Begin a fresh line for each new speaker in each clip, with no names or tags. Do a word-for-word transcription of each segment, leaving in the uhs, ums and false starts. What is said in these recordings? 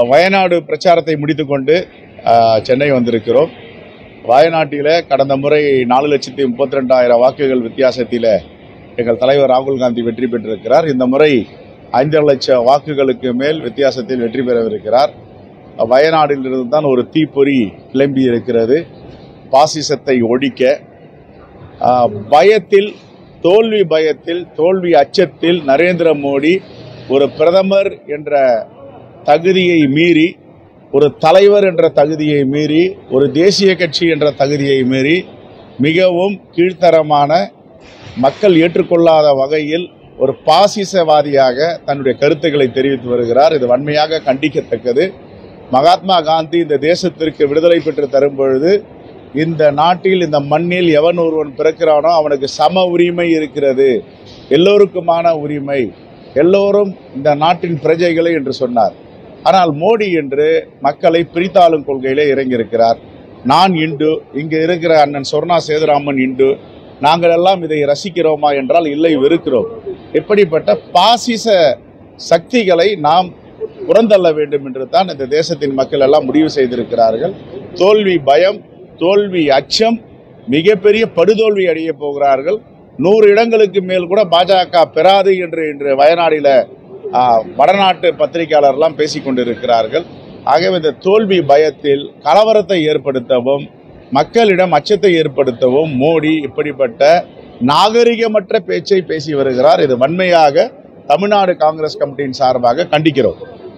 வயநாடு பிரச்சாரத்தை முடித்துக்கொண்டு சென்னை வந்திருக்கிறோம். வயநாட்டில் கடந்த முறை நாலு லட்சத்தி முப்பத்தி ரெண்டாயிரம் வாக்குகள் வித்தியாசத்தில் எங்கள் தலைவர் ராகுல் காந்தி வெற்றி பெற்றிருக்கிறார். இந்த முறை ஐந்து லட்சம் வாக்குகளுக்கு மேல் வித்தியாசத்தில் வெற்றி பெறவிருக்கிறார். வயநாட்டிலிருந்து தான் ஒரு தீப்பொறி கிளம்பி இருக்கிறது. பாசிசத்தை ஒழிக்க பயத்தில் தோல்வி பயத்தில் தோல்வி அச்சத்தில் நரேந்திர மோடி ஒரு பிரதமர் என்ற தகுதியை மீறி, ஒரு தலைவர் என்ற தகுதியை மீறி, ஒரு தேசிய கட்சி என்ற தகுதியை மீறி மிகவும் கீழ்த்தரமான, மக்கள் ஏற்றுக்கொள்ளாத வகையில் ஒரு பாசிசவாதியாக தன்னுடைய கருத்துக்களை தெரிவித்து வருகிறார். இது வன்மையாக கண்டிக்கத்தக்கது. மகாத்மா காந்தி இந்த தேசத்திற்கு விடுதலை பெற்று தரும் பொழுது இந்த நாட்டில் இந்த மண்ணில் எவன் ஒருவன் பிறக்கிறானோ அவனுக்கு சம உரிமை இருக்கிறது, எல்லோருக்குமான உரிமை, எல்லோரும் இந்த நாட்டின் பிரஜைகளை என்று சொன்னார். ஆனால் மோடி என்று மக்களை பிரித்தாளும் கொள்கையிலே இறங்கியிருக்கிறார். நான் இந்து, இங்கு இருக்கிற அண்ணன் சொர்ணா சேதுராமன் இந்து, நாங்கள் எல்லாம் இதை ரசிக்கிறோமா என்றால் இல்லை, வெறுக்கிறோம். இப்படிப்பட்ட பாசிச சக்திகளை நாம் புறந்தள்ள வேண்டும் என்று தான் இந்த தேசத்தின் மக்கள் எல்லாம் முடிவு செய்திருக்கிறார்கள். தோல்வி பயம், தோல்வி அச்சம், மிகப்பெரிய படுதோல்வி அடைய போகிறார்கள். நூறு இடங்களுக்கு மேல் கூட பாஜக பெறாது என்று இன்று வயநாடில் வடநாட்டு பத்திரிகையாளர்லாம் பேசிக் கொண்டிருக்கிறார்கள். ஆகவே இந்த தோல்வி பயத்தில் கலவரத்தை ஏற்படுத்தவும், மக்களிடம் அச்சத்தை ஏற்படுத்தவும் மோடி இப்படிப்பட்ட நாகரிகமற்ற பேச்சை பேசி வருகிறார். இது வன்மையாக தமிழ்நாடு காங்கிரஸ் கமிட்டியின் சார்பாக கண்டிக்கிறோம்.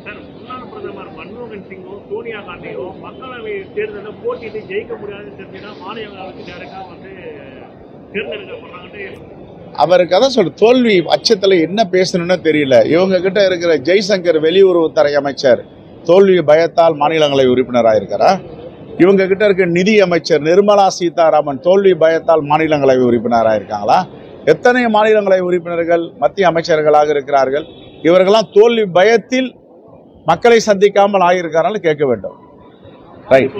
அவருக்கு அதான் சொல்ற தோல்வி அச்சத்தில் என்ன பேசணும்னு தெரியல. இவங்க கிட்ட இருக்கிற ஜெய்சங்கர் வெளியுறவுத்துறை அமைச்சர் தோல்வி பயத்தால் மாநிலங்களவை உறுப்பினராக இருக்கிறா. இவங்க கிட்ட இருக்க நிதி அமைச்சர் நிர்மலா சீதாராமன் தோல்வி பயத்தால் மாநிலங்களவை உறுப்பினராக இருக்காங்களா? எத்தனை மாநிலங்களவை உறுப்பினர்கள் மத்திய அமைச்சர்களாக இருக்கிறார்கள்? இவர்கள்லாம் தோல்வி பயத்தில் மக்களை சந்திக்காமல் ஆகியிருக்காங்க கேட்க வேண்டும். ரைட்.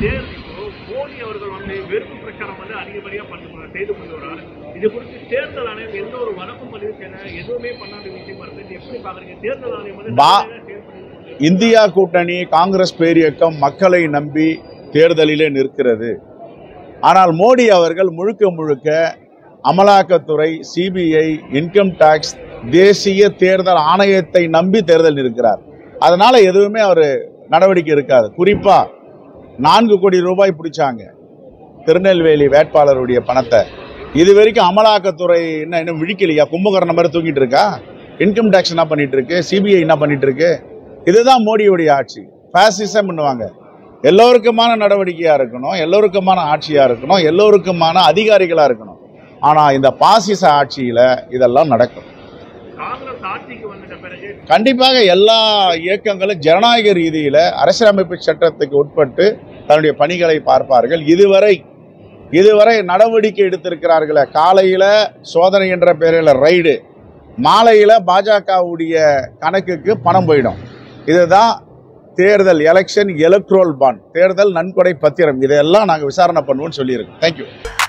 இந்தியா கூட்டணி காங்கிரஸ் பேரியக்கம் மக்களை நம்பி தேர்தலிலே நிற்கிறது. ஆனால் மோடி அவர்கள் முழுக்க முழுக்க அமலாக்கத்துறை, சிபிஐ, இன்கம் டாக்ஸ், தேசிய தேர்தல் ஆணையத்தை நம்பி தேர்தல் நிற்கிறார். அதனால எதுவுமே அவர் நடவடிக்கை இருக்காது. குறிப்பா நான்கு கோடி ரூபாய் பிடிச்சாங்க திருநெல்வேலி வேட்பாளருடைய பணத்தை. இது வரைக்கும் அமலாக்கத்துறை என்ன இன்னும் விழிக்கலையா? கும்பகரணம் மாதிரி தூங்கிட்டு இருக்கா? இன்கம் டாக்ஸ் என்ன பண்ணிட்டு இருக்கு? சிபிஐ என்ன பண்ணிட்டு இருக்கு? இதுதான் மோடியுடைய ஆட்சி. பாசிசம் பண்ணுவாங்க. எல்லோருக்குமான நடவடிக்கையா இருக்கணும், எல்லோருக்குமான ஆட்சியா இருக்கணும், எல்லோருக்குமான அதிகாரிகளா இருக்கணும். ஆனா இந்த பாசிச ஆட்சியில இதெல்லாம் நடக்கும். கண்டிப்பாக எல்லா இயக்கங்களும் ஜனநாயக ரீதியில அரசியலமைப்பு சட்டத்துக்கு உட்பட்டு தன்னுடைய பணிகளை பார்ப்பார்கள். இதுவரை இதுவரை நடவடிக்கை எடுத்திருக்கிறார்களே, காலையில சோதனை என்ற பெயரில் ரைடு, மாலையில பாஜகவுடைய கணக்குக்கு பணம் போயிடும். இதுதான் தேர்தல், எலெக்ஷன் எலக்ட்ரோல் பாண்ட், தேர்தல் நன்கொடை பத்திரம். இதெல்லாம் நாங்கள் விசாரணை பண்ணுவோம்னு சொல்லியிருக்கோம். தேங்க்யூ.